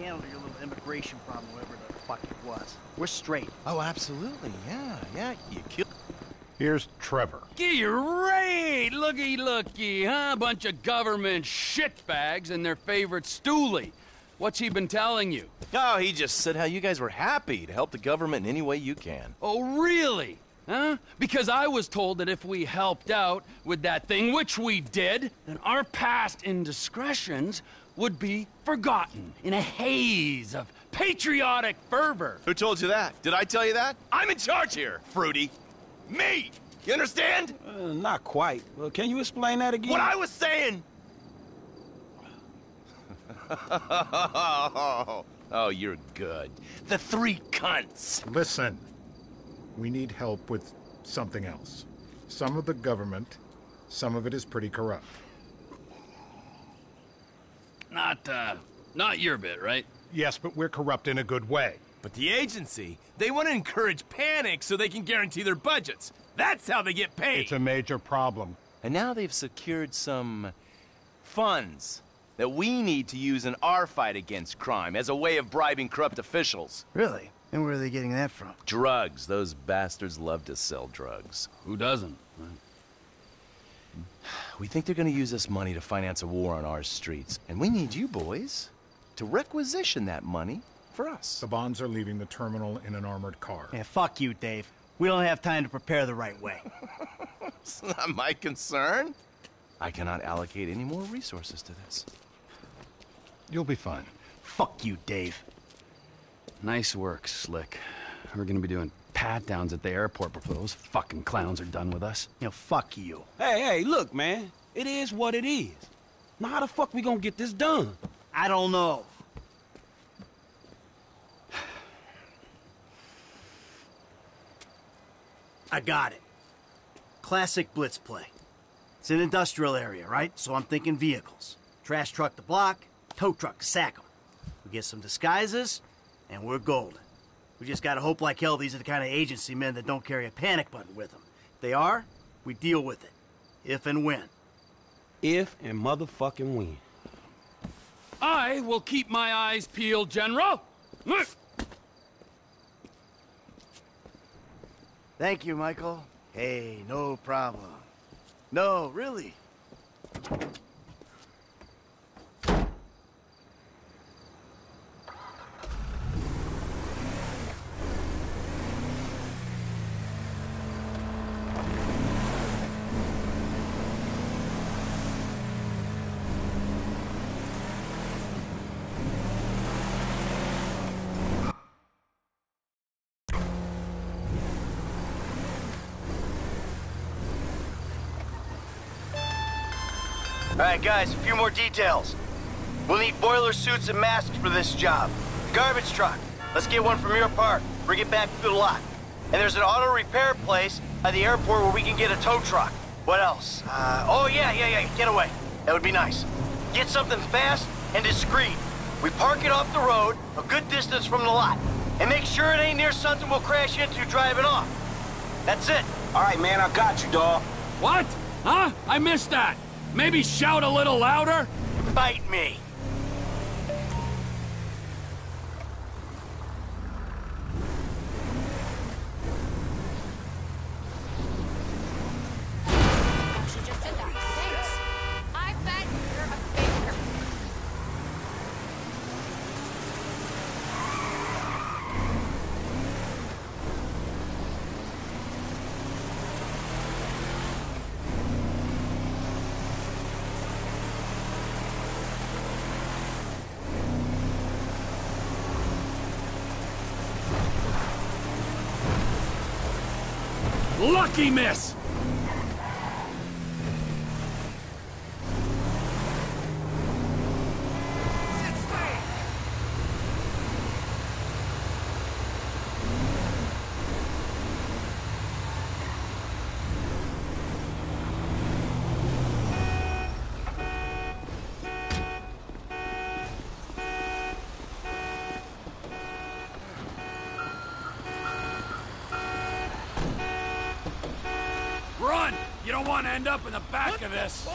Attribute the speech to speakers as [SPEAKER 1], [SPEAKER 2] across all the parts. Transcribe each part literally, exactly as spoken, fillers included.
[SPEAKER 1] handled your little immigration problem, whatever the fuck it was. We're straight.
[SPEAKER 2] Oh, absolutely. Yeah, yeah. You killed.
[SPEAKER 3] Here's Trevor.
[SPEAKER 4] Great! Looky, looky, huh? Bunch of government shitbags and their favorite stoolie. What's he been telling you?
[SPEAKER 2] Oh, he just said how you guys were happy to help the government in any way you can.
[SPEAKER 4] Oh, really? Huh? Because I was told that if we helped out with that thing, which we did, then our past indiscretions would be forgotten in a haze of patriotic fervor.
[SPEAKER 2] Who told you that? Did I tell you that? I'm in charge here, Fruity. Me! You understand?
[SPEAKER 5] Uh, not quite. Well, can you explain that again?
[SPEAKER 2] What I was saying! Oh, you're good. The three cunts.
[SPEAKER 3] Listen. We need help with something else. Some of the government, some of it is pretty corrupt.
[SPEAKER 4] Not, uh, not your bit, right?
[SPEAKER 3] Yes, but we're corrupt in a good way.
[SPEAKER 2] But the agency, they want to encourage panic so they can guarantee their budgets. That's how they get paid.
[SPEAKER 3] It's a major problem.
[SPEAKER 2] And now they've secured some funds that we need to use in our fight against crime as a way of bribing corrupt officials.
[SPEAKER 1] Really? And where are they getting that from?
[SPEAKER 2] Drugs. Those bastards love to sell drugs.
[SPEAKER 4] Who doesn't?
[SPEAKER 2] We think they're going to use this money to finance a war on our streets. And we need you boys to requisition that money for us.
[SPEAKER 3] The bonds are leaving the terminal in an armored car.
[SPEAKER 1] Yeah, fuck you, Dave. We don't have time to prepare the right way.
[SPEAKER 2] It's not my concern. I cannot allocate any more resources to this.
[SPEAKER 3] You'll be fine.
[SPEAKER 1] Fuck you, Dave.
[SPEAKER 4] Nice work, Slick. We're gonna be doing pat-downs at the airport before those fucking clowns are done with us.
[SPEAKER 1] You know, fuck you.
[SPEAKER 5] Hey, hey, look, man. It is what it is. Now, how the fuck we gonna get this done?
[SPEAKER 1] I don't know. I got it. Classic blitz play. It's an industrial area, right? So I'm thinking vehicles. Trash truck to block, tow truck to sack 'em. We get some disguises, and we're golden. We just gotta hope like hell these are the kind of agency men that don't carry a panic button with them. If they are, we deal with it. If and when.
[SPEAKER 5] If and motherfucking when.
[SPEAKER 4] I will keep my eyes peeled, General.
[SPEAKER 1] Thank you, Michael. Hey, no problem. No, really. All right, guys, a few more details. We'll need boiler suits and masks for this job. Garbage truck. Let's get one from your park. Bring it back to the lot. And there's an auto repair place at the airport where we can get a tow truck. What else? Uh, oh, yeah, yeah, yeah, get away. That would be nice. Get something fast and discreet. We park it off the road, a good distance from the lot. And make sure it ain't near something we'll crash into driving off. That's it.
[SPEAKER 5] All right, man, I got you, dawg.
[SPEAKER 4] What? Huh? I missed that. Maybe shout a little louder?
[SPEAKER 1] Bite me.
[SPEAKER 6] She just did that. Thanks. I bet you're a faker.
[SPEAKER 4] Lucky miss! Run! You don't want to end up in the back of this.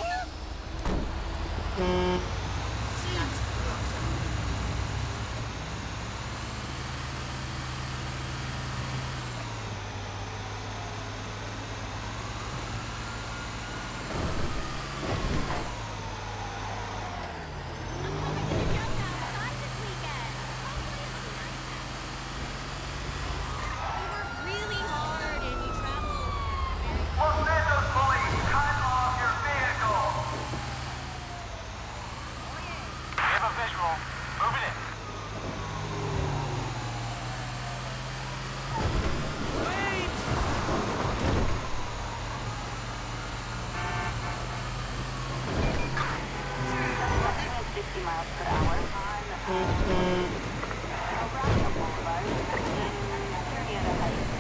[SPEAKER 7] miles per hour on uh, O'Brien Boulevard, Marietta Heights.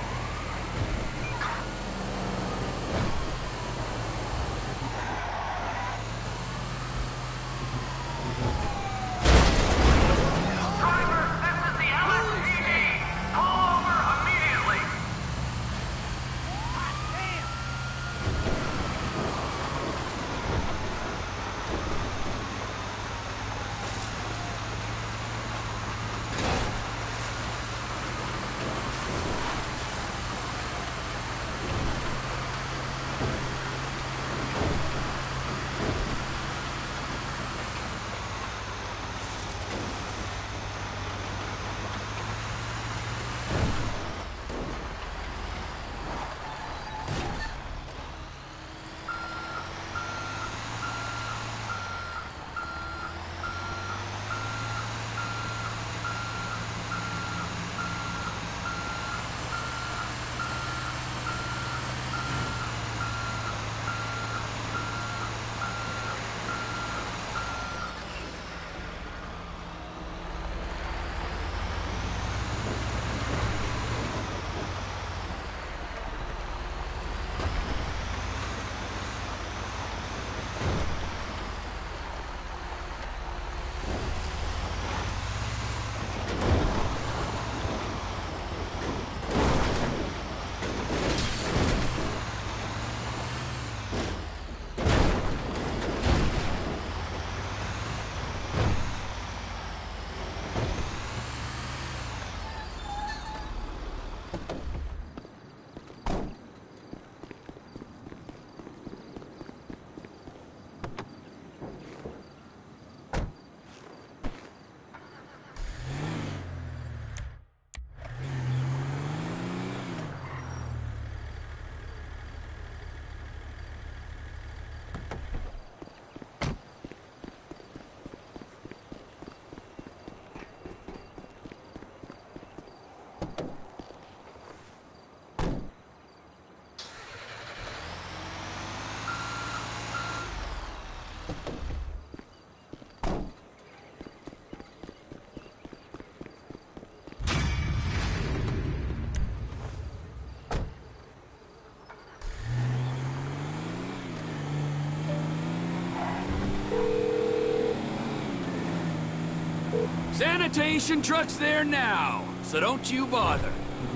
[SPEAKER 4] Sanitation truck's there now, so don't you bother.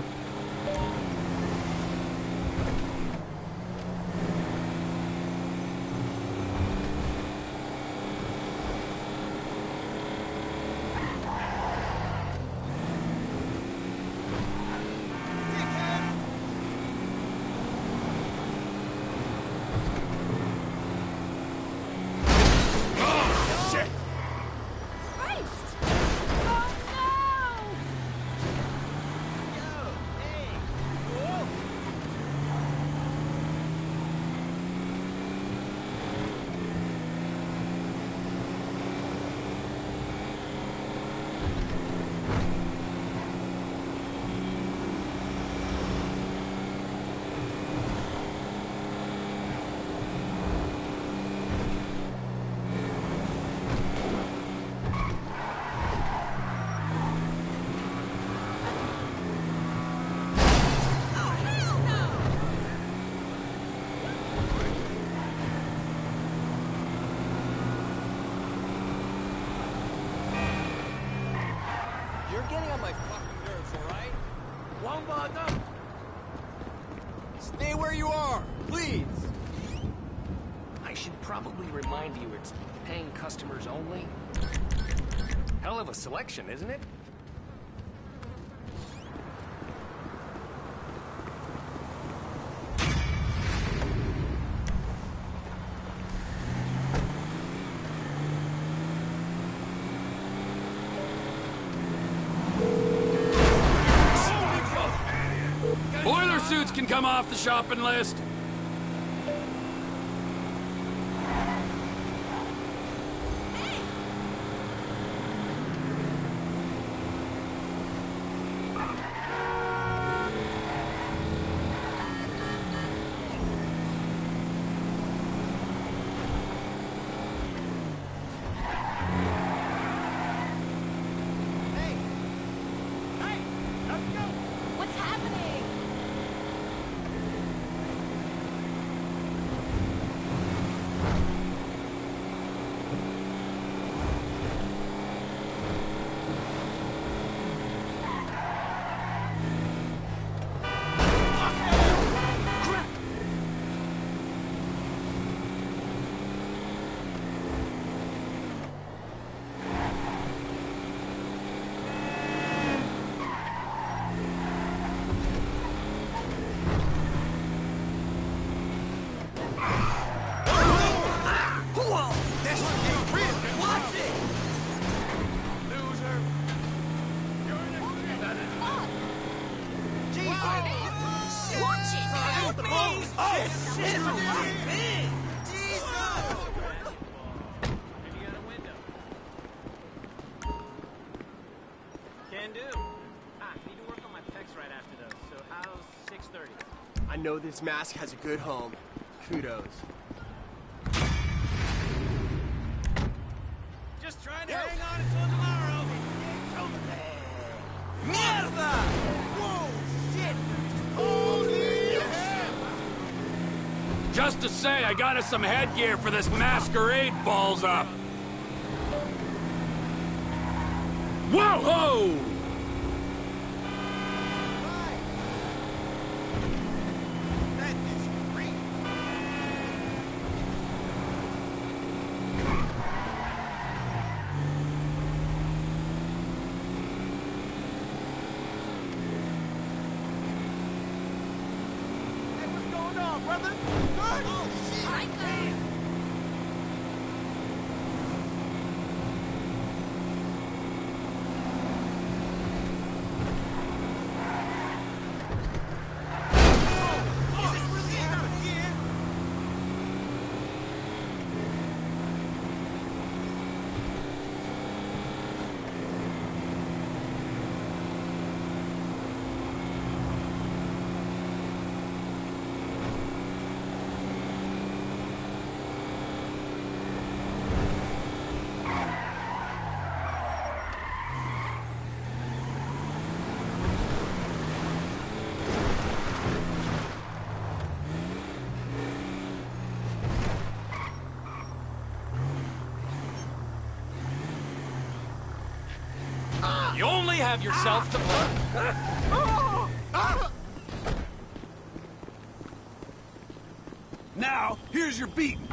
[SPEAKER 8] You're getting on my fucking nerves, alright? Wamba, stay where you are, please! I should probably remind you it's paying customers only. Hell of a selection, isn't it?
[SPEAKER 4] Boiler suits can come off the shopping list.
[SPEAKER 9] Oh, shit! Man!
[SPEAKER 10] Can do. Ah, need to work on my pecs right after those. So how's six thirty?
[SPEAKER 9] I know this mask has a good home. Kudos.
[SPEAKER 10] Just trying to hang on until tomorrow.
[SPEAKER 9] Mierda! Whoa, shit! Holy hell!
[SPEAKER 4] Just to say, I got us some headgear for this masquerade balls up. Whoa, ho!
[SPEAKER 9] That is great. Hey, what's going on, brother? Good? Oh, shit!
[SPEAKER 6] Psycho!
[SPEAKER 9] Is it really happening here?
[SPEAKER 4] You only have yourself to blame. Now, here's your beating.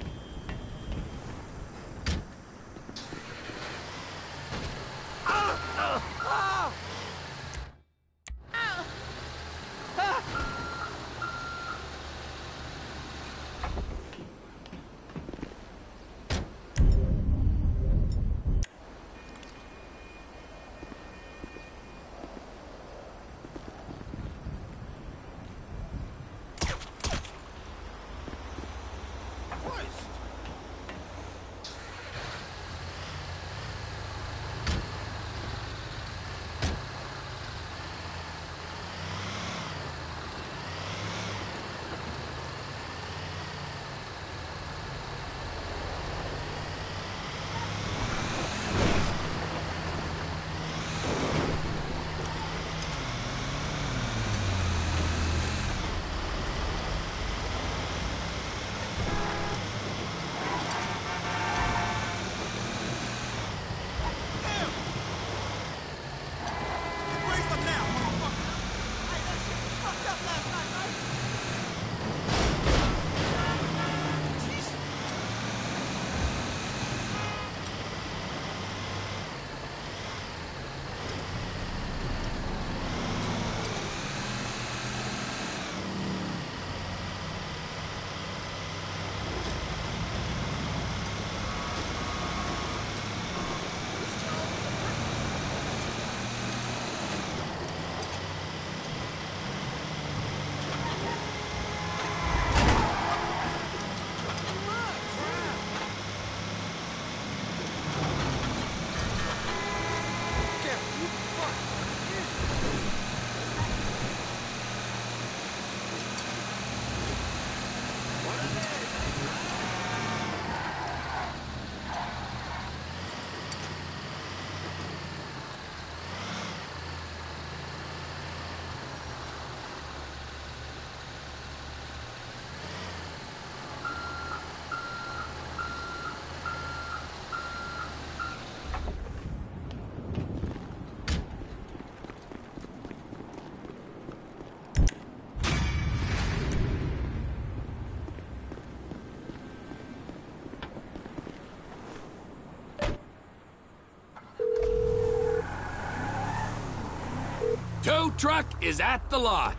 [SPEAKER 4] Tow truck is at the lot.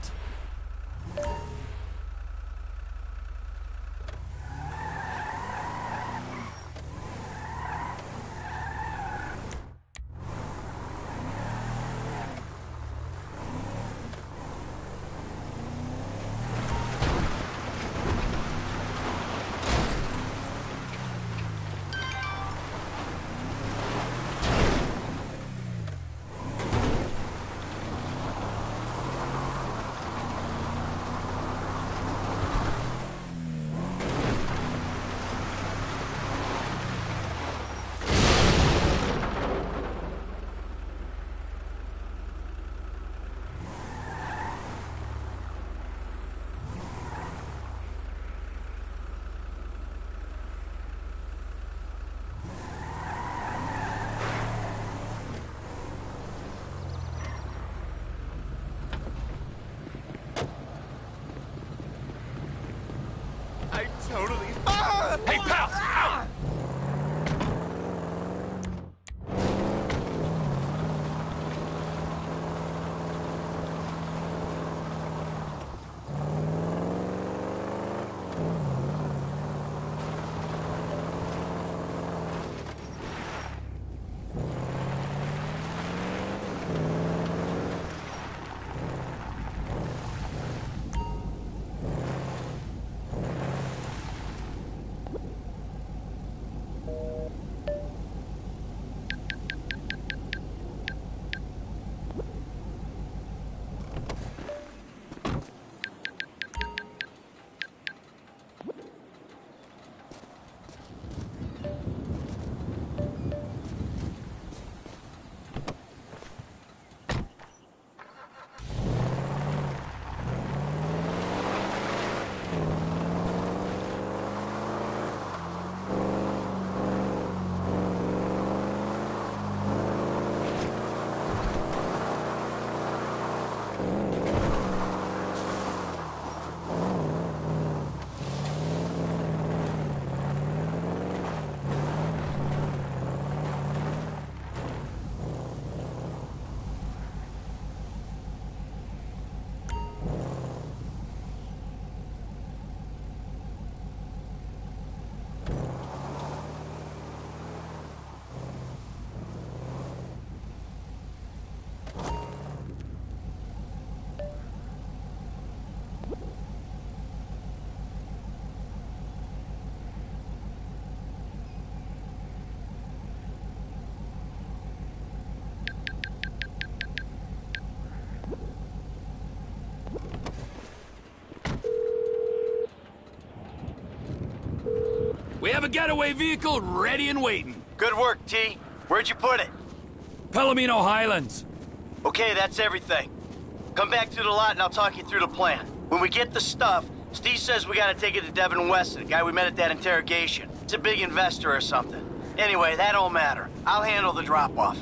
[SPEAKER 4] We have a getaway vehicle ready and waiting.
[SPEAKER 1] Good work, T. Where'd you put it?
[SPEAKER 4] Palomino Highlands.
[SPEAKER 1] Okay, that's everything. Come back to the lot and I'll talk you through the plan. When we get the stuff, Steve says we gotta take it to Devin Weston, the guy we met at that interrogation. It's a big investor or something. Anyway, that don't matter. I'll handle the drop-off.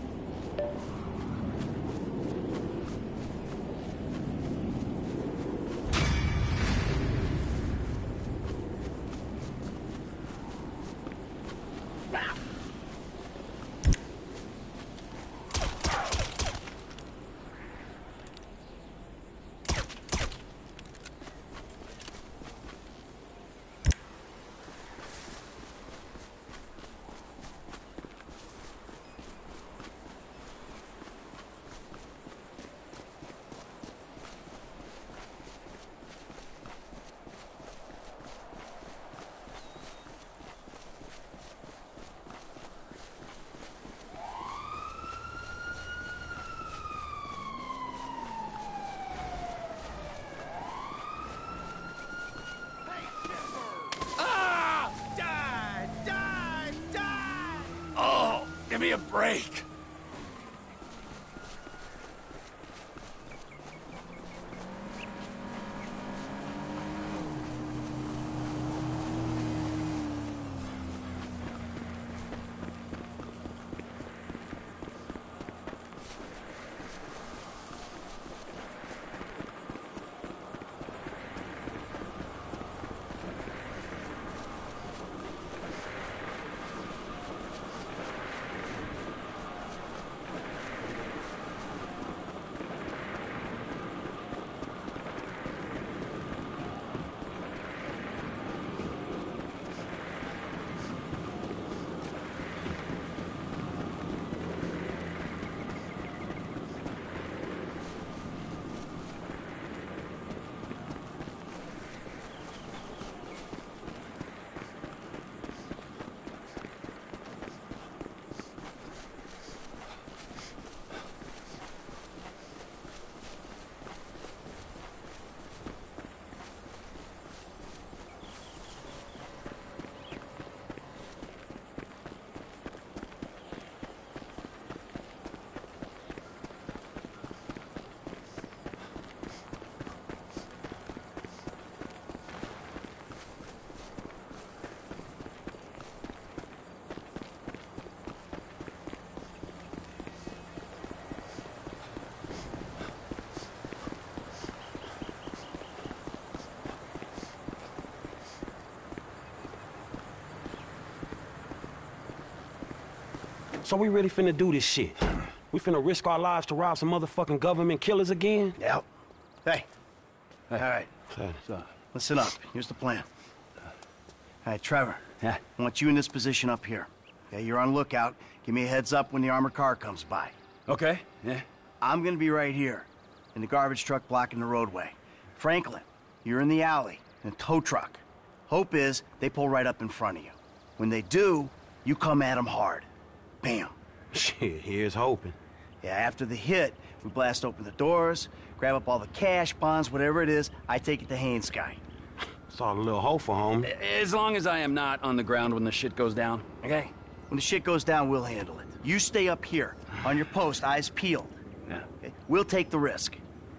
[SPEAKER 4] Give me a break.
[SPEAKER 5] So we really finna do this shit? We finna risk our lives to rob some motherfucking government killers again?
[SPEAKER 1] Yep. Hey. All right.
[SPEAKER 5] Hey.
[SPEAKER 1] So, listen up. Here's the plan. All right, Trevor.
[SPEAKER 5] Yeah?
[SPEAKER 1] I want you in this position up here. Okay, you're on lookout. Give me a heads up when the armored car comes by.
[SPEAKER 4] Okay, yeah.
[SPEAKER 1] I'm gonna be right here, in the garbage truck blocking the roadway. Franklin, you're in the alley, in a tow truck. Hope is they pull right up in front of you. When they do, you come at them hard. Bam.
[SPEAKER 5] Shit, here's hoping.
[SPEAKER 1] Yeah, after the hit, we blast open the doors, grab up all the cash, bonds, whatever it is, I take it to Haynes guy.
[SPEAKER 5] It's all a little hopeful, homie.
[SPEAKER 4] As long as I am not on the ground when the shit goes down.
[SPEAKER 1] Okay? When the shit goes down, we'll handle it. You stay up here, on your post, eyes peeled.
[SPEAKER 4] Yeah.
[SPEAKER 1] Okay? We'll take the risk.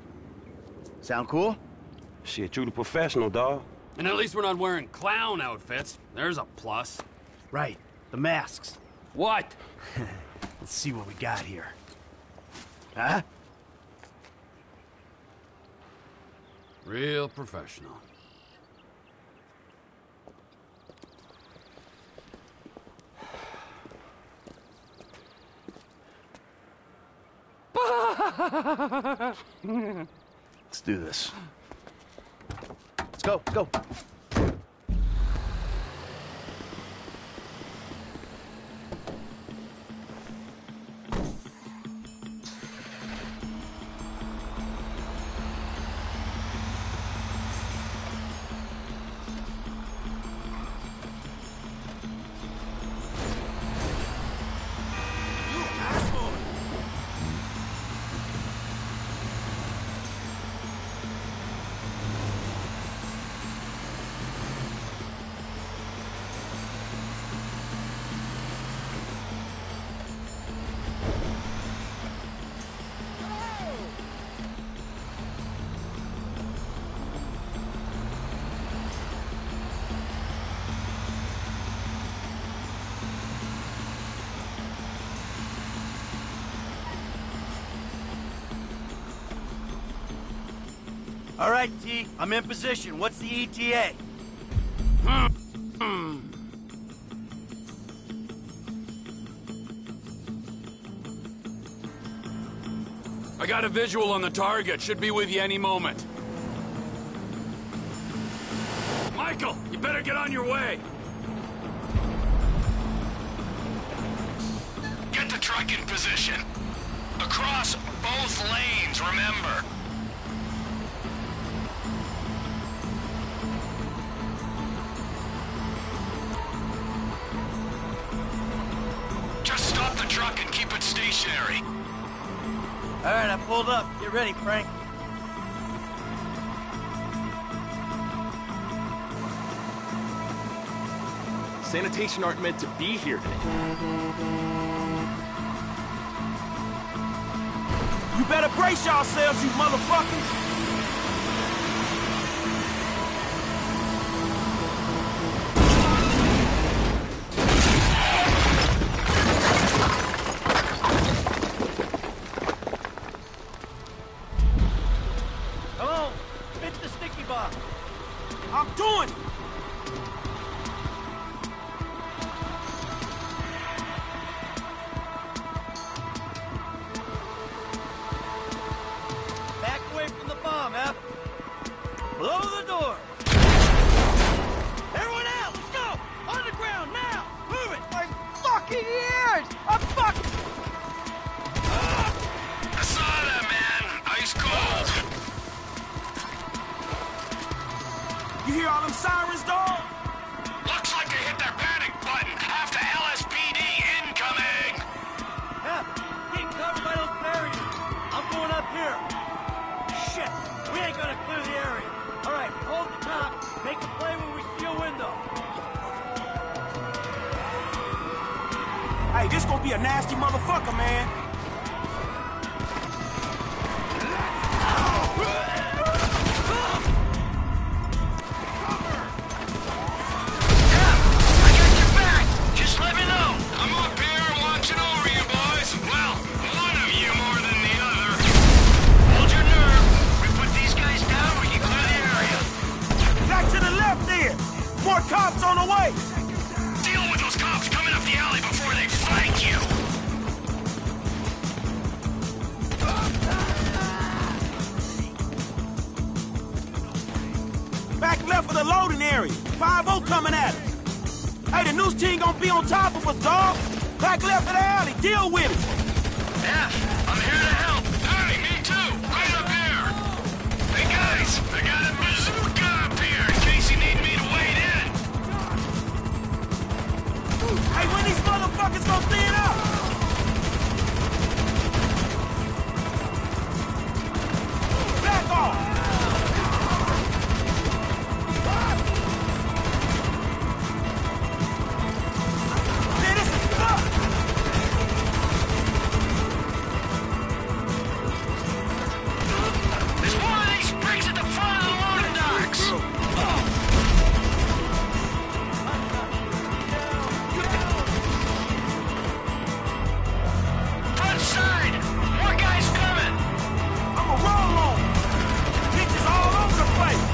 [SPEAKER 1] Sound cool?
[SPEAKER 5] Shit, you the professional, dawg.
[SPEAKER 4] And at least we're not wearing clown outfits. There's a plus.
[SPEAKER 1] Right. The masks.
[SPEAKER 4] What?
[SPEAKER 1] Let's see what we got here. Huh?
[SPEAKER 4] Real professional.
[SPEAKER 1] Let's do this. Let's go, let's go. All right, T. I'm in position. What's the E T A?
[SPEAKER 4] I got a visual on the target. Should be with you any moment. Michael, you better get on your way.
[SPEAKER 11] Get the truck in position. Across both lanes, remember. Just stop the truck and keep it stationary.
[SPEAKER 1] All right, I pulled up. Get ready, Frank.
[SPEAKER 2] Sanitation aren't meant to be here today.
[SPEAKER 5] You better brace yourselves, you motherfuckers!
[SPEAKER 1] Come on, hit the sticky bomb.
[SPEAKER 5] I'm doing it!
[SPEAKER 1] Back away from the bomb, F. Blow the door. Everyone out, let's go! On the ground, now! Move it! My fucking ears! I'm fucking...
[SPEAKER 11] I saw that, man. Ice cold.
[SPEAKER 5] You hear all them sirens, dog?
[SPEAKER 11] Looks like they hit their panic button. Half the L S P D incoming.
[SPEAKER 1] F, get covered by those barriers. I'm going up here. Shit, we ain't gonna clear the area. All right, hold the top. Make a play when we see a window.
[SPEAKER 5] Hey, this gonna be a nasty motherfucker, man.
[SPEAKER 11] I got your back. Just let me know. I'm up here watching over you boys. Well, one of you more than the other. Hold your nerve. We put these guys down, we can clear the area.
[SPEAKER 5] Back to the left there! More cops on the way!
[SPEAKER 11] Deal with those cops coming up the alley before they flank you.
[SPEAKER 5] Back left of the loading area. five oh coming at us. Hey, the news team gonna be on top of us, dog. Back left of the alley. Deal with it.
[SPEAKER 11] F, I'm here to help. Hey, me too. Right up here. Hey, guys, I got a bazooka up here in case you need me to wade in.
[SPEAKER 5] Hey, when these motherfuckers gonna thin up? Back off! Man, this is fucked!
[SPEAKER 11] There's one of these bricks at the front of the loading docks. Front side. More guys coming.
[SPEAKER 5] I'm a roll on! Bitches all over the place!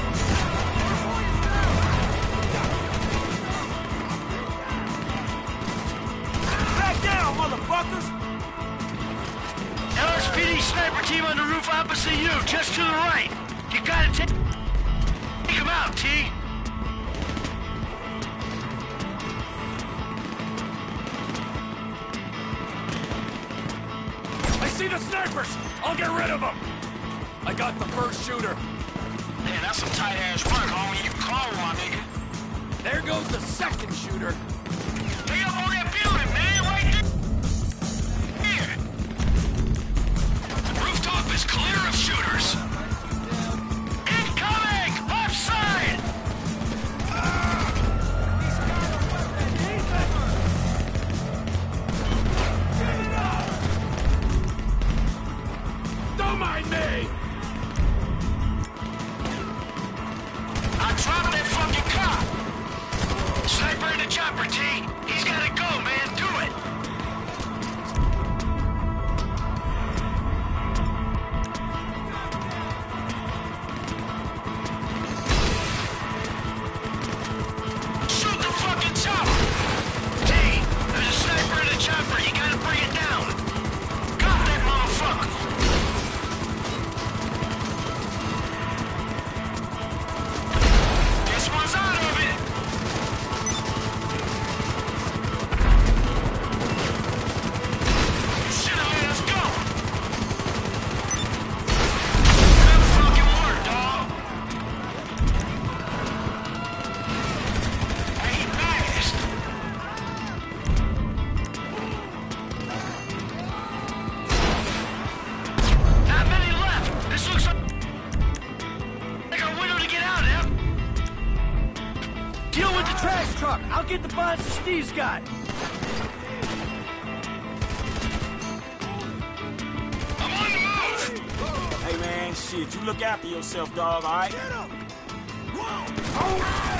[SPEAKER 5] Back down, motherfuckers!
[SPEAKER 11] L S P D sniper team on the roof opposite you, just to the right. You gotta take take them out, T.
[SPEAKER 4] I see the snipers! I'll get rid of them! I got the first shooter.
[SPEAKER 11] Man, that's some tight-ass work, homie. You call one, nigga.
[SPEAKER 4] There goes the second shooter.
[SPEAKER 11] Take up on that building, man, right here. Rooftop is clear of shooters. Incoming! Left side!
[SPEAKER 4] Don't mind me!
[SPEAKER 11] I'm dropping that fucking cop! Sniper in the chopper, T. He's gotta go, man. Do it!
[SPEAKER 5] I'll get the bonds to Steve's guy.
[SPEAKER 11] I'm on the move!
[SPEAKER 5] Hey, man, shit, you look after yourself, dog, all right?
[SPEAKER 9] Get him! Whoa!
[SPEAKER 5] Oh.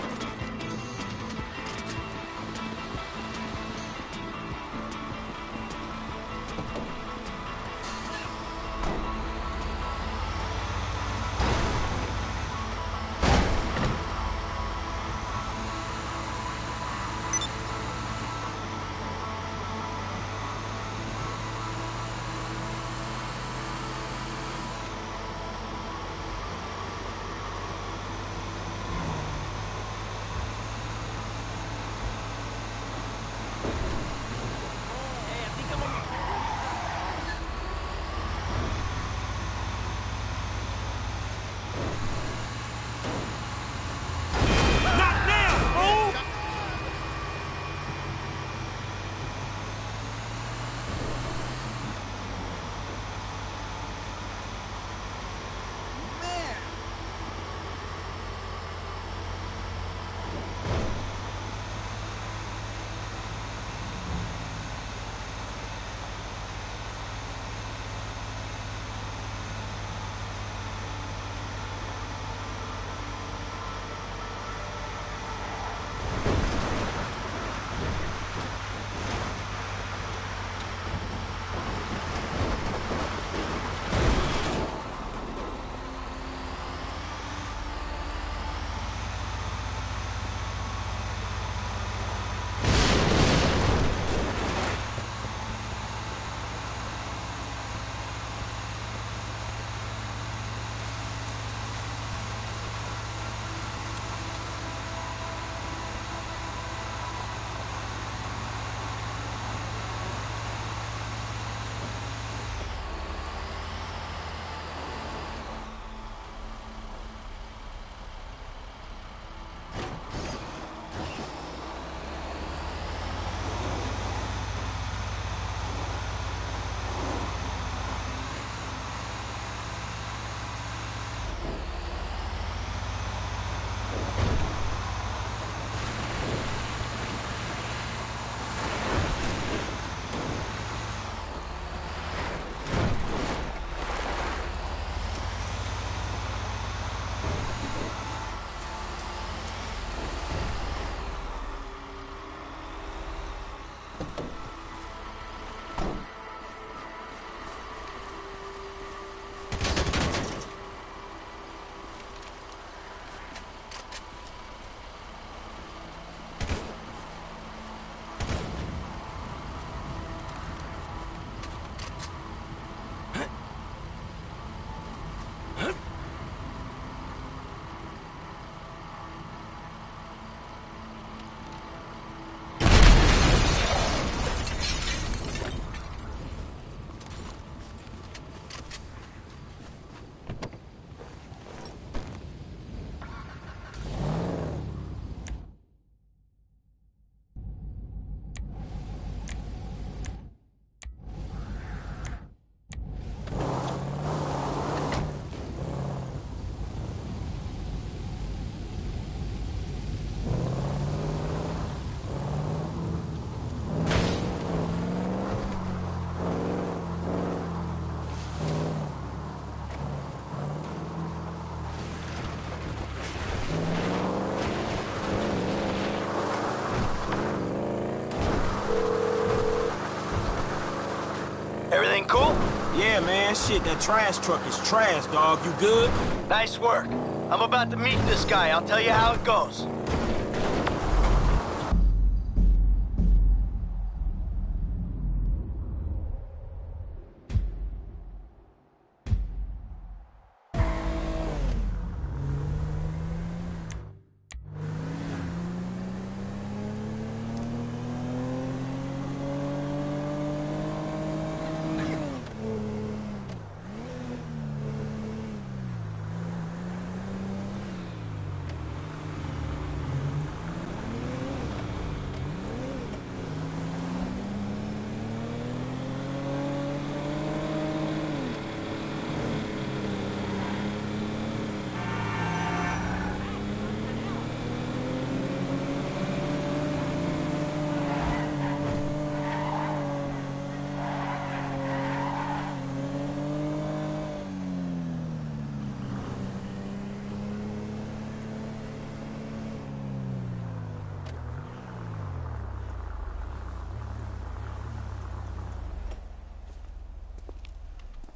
[SPEAKER 1] Everything cool?
[SPEAKER 5] Yeah, man, shit, that trash truck is trash, dog. You good?
[SPEAKER 1] Nice work. I'm about to meet this guy. I'll tell you how it goes.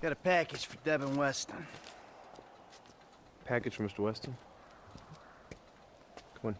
[SPEAKER 1] Got a package for Devin Weston.
[SPEAKER 12] Package for Mister Weston? Come on.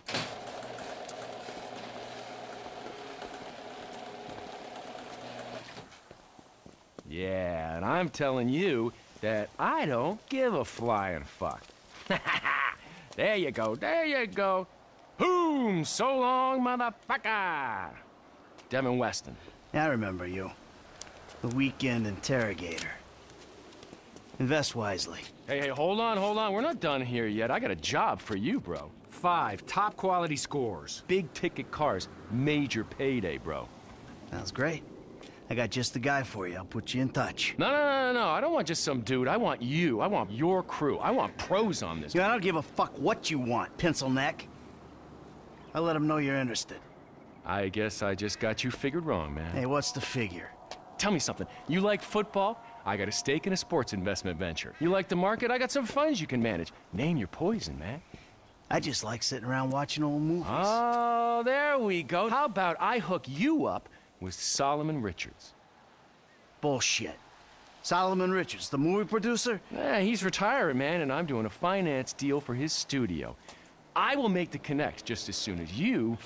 [SPEAKER 4] Yeah, and I'm telling you that I don't give a flying fuck. There you go, there you go. Boom! So long, motherfucker! Devin Weston.
[SPEAKER 1] I remember you. The weekend interrogator. Invest wisely.
[SPEAKER 4] Hey, hey, hold on, hold on. We're not done here yet. I got a job for you, bro. Five top quality scores. Big ticket cars. Major payday, bro.
[SPEAKER 1] Sounds great. I got just the guy for you. I'll put you in touch.
[SPEAKER 4] No, no, no, no, no. I don't want just some dude. I want you. I want your crew. I want pros on this.
[SPEAKER 1] Yeah, I don't give a fuck what you want, pencil neck. I'll let him know you're interested.
[SPEAKER 4] I guess I just got you figured wrong, man.
[SPEAKER 1] Hey, what's the figure?
[SPEAKER 4] Tell me something. You like football? I got a stake in a sports investment venture. You like the market? I got some funds you can manage. Name your poison, man.
[SPEAKER 1] I just like sitting around watching old movies.
[SPEAKER 4] Oh, there we go. How about I hook you up with Solomon Richards?
[SPEAKER 1] Bullshit. Solomon Richards, the movie producer?
[SPEAKER 4] Yeah, he's retiring, man, and I'm doing a finance deal for his studio. I will make the connect just as soon as you...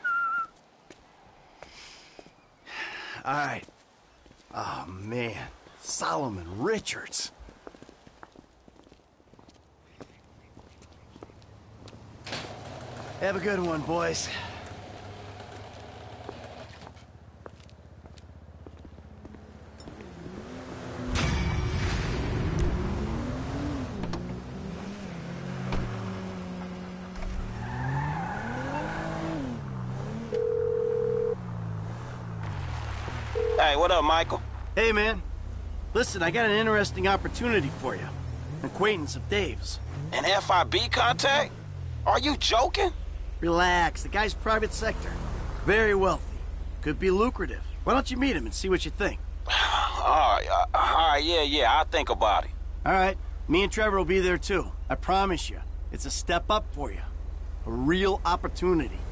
[SPEAKER 1] All right. Oh, man. Solomon Richards. Have a good one, boys.
[SPEAKER 5] Hey, what up, Michael?
[SPEAKER 1] Hey, man. Listen, I got an interesting opportunity for you. An acquaintance of Dave's.
[SPEAKER 5] An F I B contact? Are you joking?
[SPEAKER 1] Relax. The guy's private sector. Very wealthy. Could be lucrative. Why don't you meet him and see what you think?
[SPEAKER 5] all right, uh, all right, yeah, yeah, I'll think about it.
[SPEAKER 1] All right. Me and Trevor will be there, too. I promise you. It's a step up for you. A real opportunity.